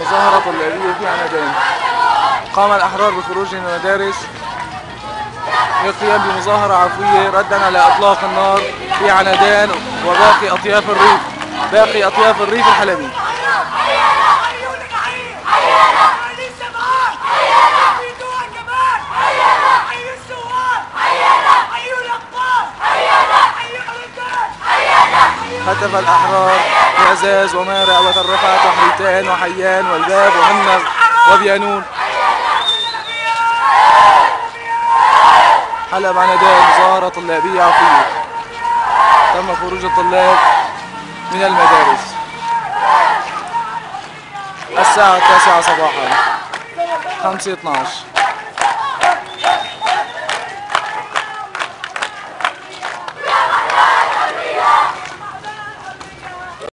مظاهرة طلابية في عنادان. قام الأحرار بخروج من المدارس للقيام بمظاهرة عفوية ردا على إطلاق النار في عنادان وباقي أطياف الريف الحلبي. هتف الأحرار بعزاز ومارع وترفعت وحيتان وحيان والباب ومنغ وبيانون. حلب عنادان مظاهرة طلابية عفوية. تم خروج الطلاب من المدارس الساعة 9 صباحا 5:12.